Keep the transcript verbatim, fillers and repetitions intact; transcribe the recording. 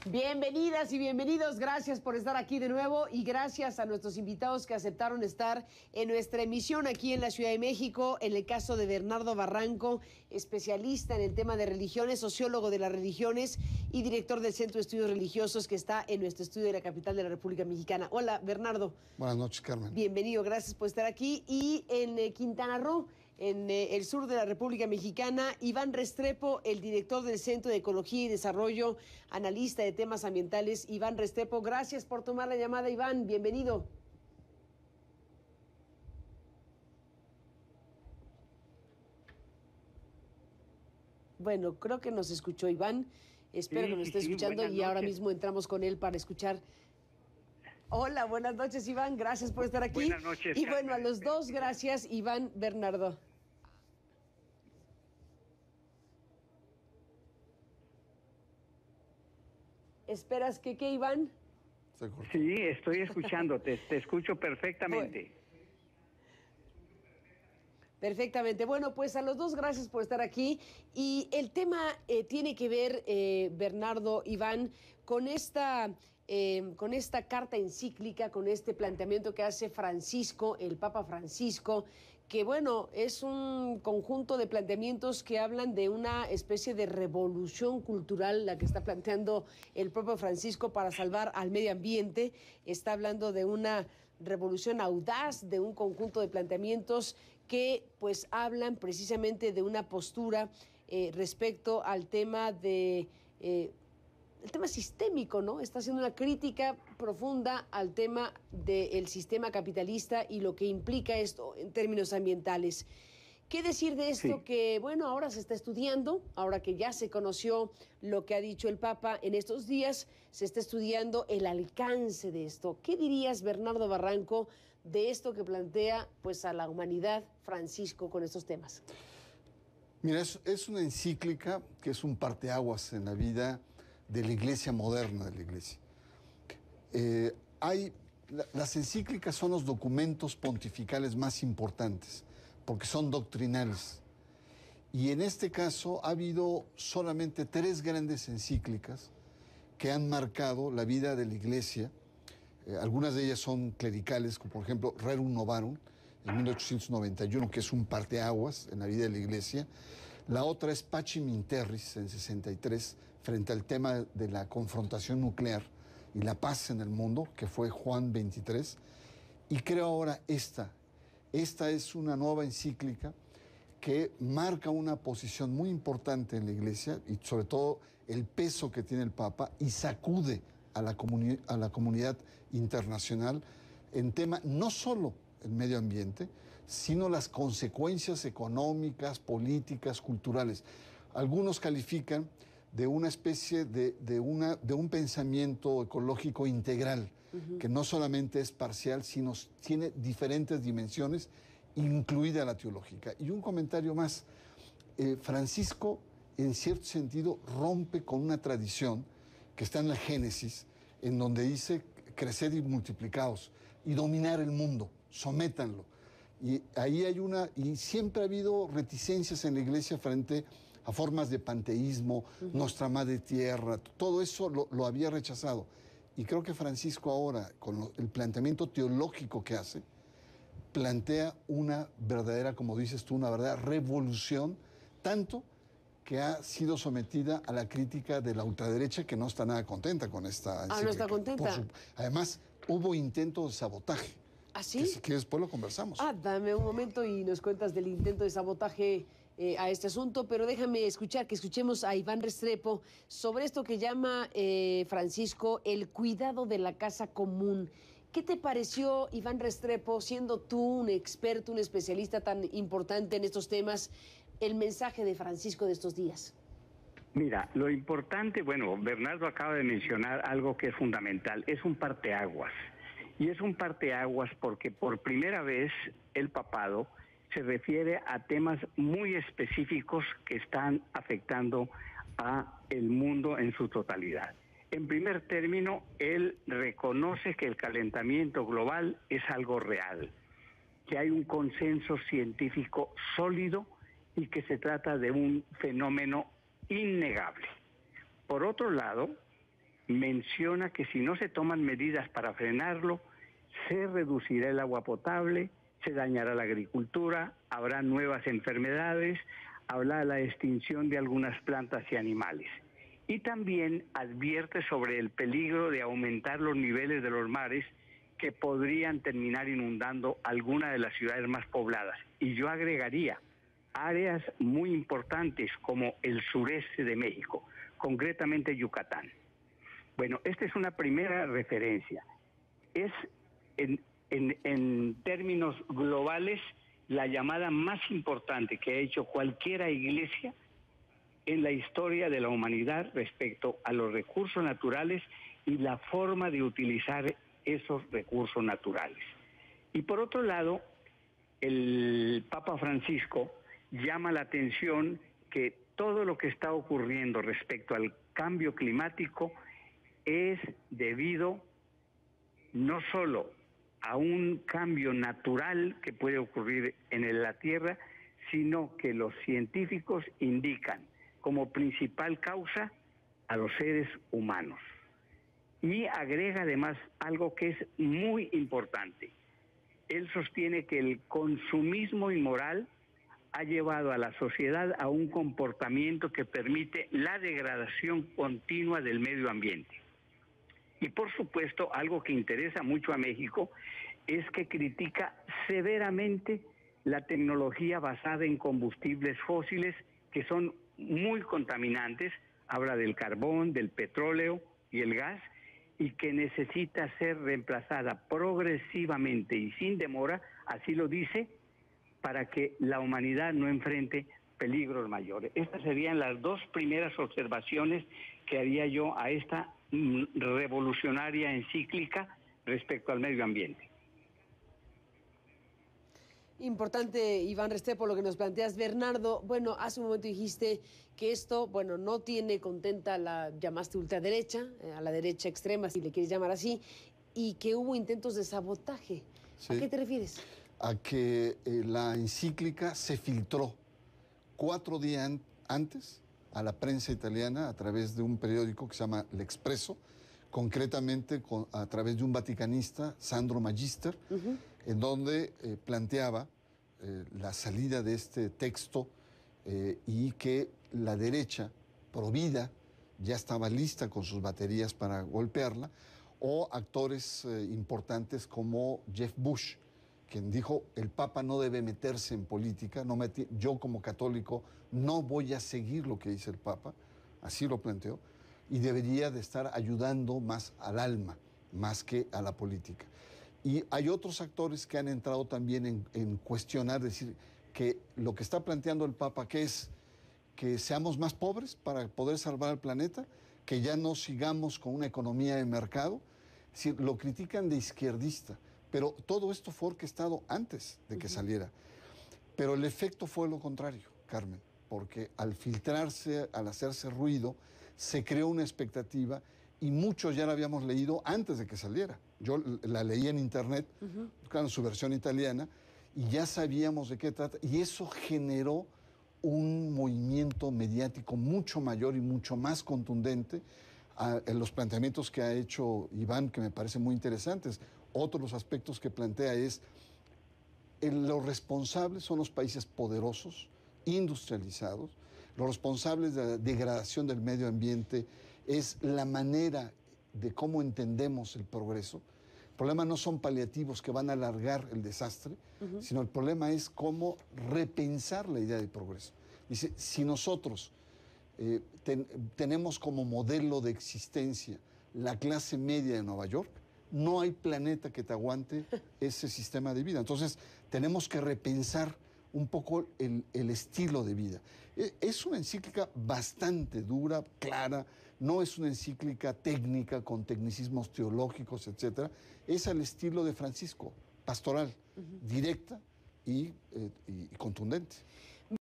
Bienvenidas y bienvenidos, gracias por estar aquí de nuevo y gracias a nuestros invitados que aceptaron estar en nuestra emisión aquí en la Ciudad de México. En el caso de Bernardo Barranco, especialista en el tema de religiones, sociólogo de las religiones y director del Centro de Estudios Religiosos que está en nuestro estudio de la capital de la República Mexicana. Hola, Bernardo. Buenas noches, Carmen. Bienvenido, gracias por estar aquí. Y en eh, Quintana Roo, en eh, el sur de la República Mexicana, Iván Restrepo, el director del Centro de Ecología y Desarrollo, analista de temas ambientales. Iván Restrepo, gracias por tomar la llamada, Iván, bienvenido. Bueno, creo que nos escuchó Iván, espero sí, que nos esté sí, escuchando y noches. ahora mismo entramos con él para escuchar. Hola, buenas noches, Iván, gracias por estar aquí. Buenas noches, y bueno, a Carmen. los dos, gracias, Iván, Bernardo. ¿Esperas que qué, Iván? Sí, estoy escuchándote, te escucho perfectamente. Bueno. Perfectamente. Bueno, pues a los dos gracias por estar aquí. Y el tema eh, tiene que ver, eh, Bernardo, Iván, con esta, eh, con esta carta encíclica, con este planteamiento que hace Francisco, el Papa Francisco, que bueno, es un conjunto de planteamientos que hablan de una especie de revolución cultural, la que está planteando el propio Francisco para salvar al medio ambiente. Está hablando de una revolución audaz, de un conjunto de planteamientos que pues hablan precisamente de una postura eh, respecto al tema de eh, el tema sistémico, ¿no? Está haciendo una crítica profunda al tema del sistema capitalista y lo que implica esto en términos ambientales. ¿Qué decir de esto? Sí. Que, bueno, ahora se está estudiando, ahora que ya se conoció lo que ha dicho el Papa en estos días, se está estudiando el alcance de esto. ¿Qué dirías, Bernardo Barranco, de esto que plantea pues a la humanidad Francisco con estos temas? Mira, es, es una encíclica que es un parteaguas en la vida de la iglesia moderna, de la iglesia. Eh, hay, la, las encíclicas son los documentos pontificales más importantes, porque son doctrinales. Y en este caso ha habido solamente tres grandes encíclicas que han marcado la vida de la iglesia. Eh, algunas de ellas son clericales, como por ejemplo Rerum Novarum, en mil ochocientos noventa y uno, que es un parteaguas en la vida de la iglesia. La otra es Pacem in Terris, en sesenta y tres, frente al tema de la confrontación nuclear y la paz en el mundo, que fue Juan veintitrés. Y creo ahora esta. Esta es una nueva encíclica que marca una posición muy importante en la iglesia y sobre todo el peso que tiene el Papa y sacude a la, comuni- a la comunidad internacional en tema no solo el medio ambiente, sino las consecuencias económicas, políticas, culturales. Algunos califican de una especie de, de, una, de un pensamiento ecológico integral, uh-huh. que no solamente es parcial, sino tiene diferentes dimensiones, incluida la teológica. Y un comentario más, eh, Francisco, en cierto sentido, rompe con una tradición que está en el Génesis, en donde dice creced y multiplicaos, y dominar el mundo, sométanlo. Y ahí hay una, y siempre ha habido reticencias en la iglesia frente a formas de panteísmo, uh-huh. Nuestra Madre Tierra, todo eso lo, lo había rechazado. Y creo que Francisco ahora, con lo, el planteamiento teológico que hace, plantea una verdadera, como dices tú, una verdadera revolución, tanto que ha sido sometida a la crítica de la ultraderecha, que no está nada contenta con esta encíclica. Ah, no está contenta. Su, además, hubo intentos de sabotaje. ¿Ah, sí? Que, que después lo conversamos. Ah, dame un momento y nos cuentas del intento de sabotaje eh, a este asunto, pero déjame escuchar, que escuchemos a Iván Restrepo sobre esto que llama eh, Francisco el cuidado de la casa común. ¿Qué te pareció, Iván Restrepo, siendo tú un experto, un especialista tan importante en estos temas, el mensaje de Francisco de estos días? Mira, lo importante, bueno, Bernardo acaba de mencionar algo que es fundamental, es un parteaguas. Y es un parteaguas porque por primera vez el papado se refiere a temas muy específicos que están afectando a el mundo en su totalidad. En primer término, él reconoce que el calentamiento global es algo real, que hay un consenso científico sólido y que se trata de un fenómeno innegable. Por otro lado, menciona que si no se toman medidas para frenarlo, se reducirá el agua potable, se dañará la agricultura, habrá nuevas enfermedades, habrá la extinción de algunas plantas y animales. Y también advierte sobre el peligro de aumentar los niveles de los mares que podrían terminar inundando alguna de las ciudades más pobladas. Y yo agregaría áreas muy importantes como el sureste de México, concretamente Yucatán. Bueno, esta es una primera referencia. Es, en, en, en términos globales, la llamada más importante que ha hecho cualquier iglesia en la historia de la humanidad respecto a los recursos naturales y la forma de utilizar esos recursos naturales. Y por otro lado, el Papa Francisco llama la atención que todo lo que está ocurriendo respecto al cambio climático es debido no solo a un cambio natural que puede ocurrir en la Tierra, sino que los científicos indican como principal causa a los seres humanos. Y agrega además algo que es muy importante. Él sostiene que el consumismo inmoral ha llevado a la sociedad a un comportamiento que permite la degradación continua del medio ambiente. Y por supuesto, algo que interesa mucho a México es que critica severamente la tecnología basada en combustibles fósiles que son muy contaminantes, habla del carbón, del petróleo y el gas, y que necesita ser reemplazada progresivamente y sin demora, así lo dice, para que la humanidad no enfrente peligros mayores. Estas serían las dos primeras observaciones que haría yo a esta revolucionaria encíclica respecto al medio ambiente. Importante, Iván Restrepo, lo que nos planteas. Bernardo, bueno, hace un momento dijiste que esto, bueno, no tiene contenta a la, llamaste ultraderecha, a la derecha extrema, si le quieres llamar así, y que hubo intentos de sabotaje. Sí. ¿A qué te refieres? A que eh, la encíclica se filtró cuatro días antes a la prensa italiana a través de un periódico que se llama L'Espresso, concretamente con, a través de un vaticanista, Sandro Magister, uh-huh. en donde eh, planteaba eh, la salida de este texto eh, y que la derecha provida ya estaba lista con sus baterías para golpearla, o actores eh, importantes como Jeff Bush, quien dijo, el Papa no debe meterse en política, no meti- yo como católico no voy a seguir lo que dice el Papa, así lo planteó, y debería de estar ayudando más al alma, más que a la política. Y hay otros actores que han entrado también en, en cuestionar, decir, que lo que está planteando el Papa, que es que seamos más pobres para poder salvar al planeta, que ya no sigamos con una economía de mercado, es decir, lo critican de izquierdista, pero todo esto fue orquestado antes de que uh-huh. saliera. Pero el efecto fue lo contrario, Carmen, porque al filtrarse, al hacerse ruido, se creó una expectativa y muchos ya la habíamos leído antes de que saliera. Yo la leí en internet, uh-huh. claro, en su versión italiana, y ya sabíamos de qué trata, y eso generó un movimiento mediático mucho mayor y mucho más contundente a, en los planteamientos que ha hecho Iván, que me parecen muy interesantes. Otro de los aspectos que plantea es, el, los responsables son los países poderosos, industrializados, los responsables de la degradación del medio ambiente es la manera de cómo entendemos el progreso. El problema no son paliativos que van a alargar el desastre, uh-huh. sino el problema es cómo repensar la idea de progreso. Dice, si nosotros eh, ten, tenemos como modelo de existencia la clase media de Nueva York, no hay planeta que te aguante ese sistema de vida. Entonces, tenemos que repensar un poco el, el estilo de vida. Es una encíclica bastante dura, clara, no es una encíclica técnica con tecnicismos teológicos, etcétera. Es al estilo de Francisco, pastoral, uh-huh. directa y, eh, y contundente.